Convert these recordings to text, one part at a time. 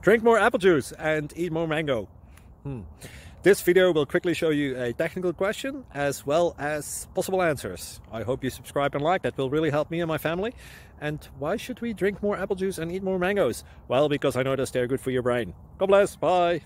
Drink more apple juice and eat more mango. This video will quickly show you a technical question as well as possible answers. I hope you subscribe and like, that will really help me and my family. And why should we drink more apple juice and eat more mangoes? Well, because I noticed they're good for your brain. God bless, bye.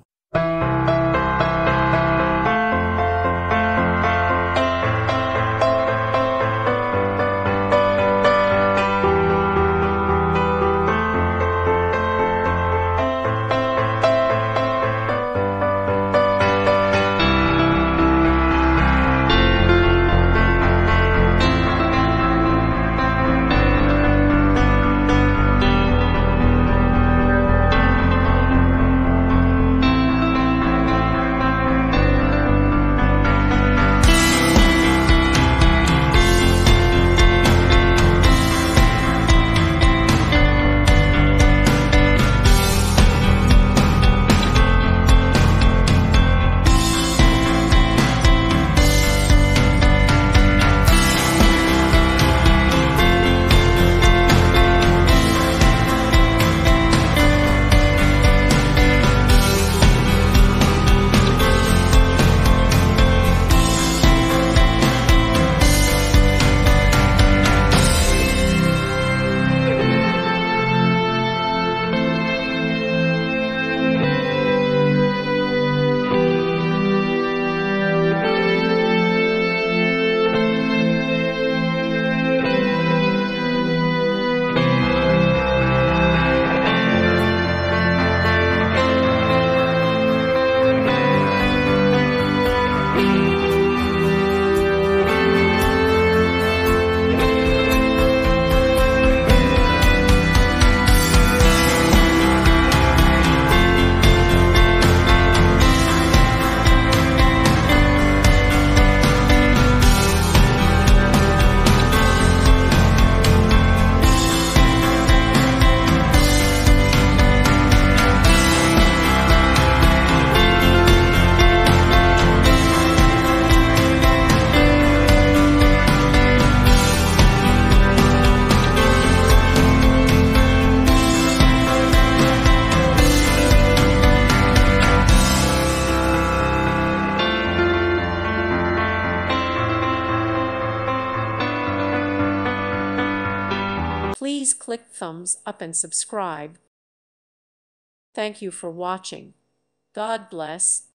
Please click thumbs up and subscribe. Thank you for watching. God bless.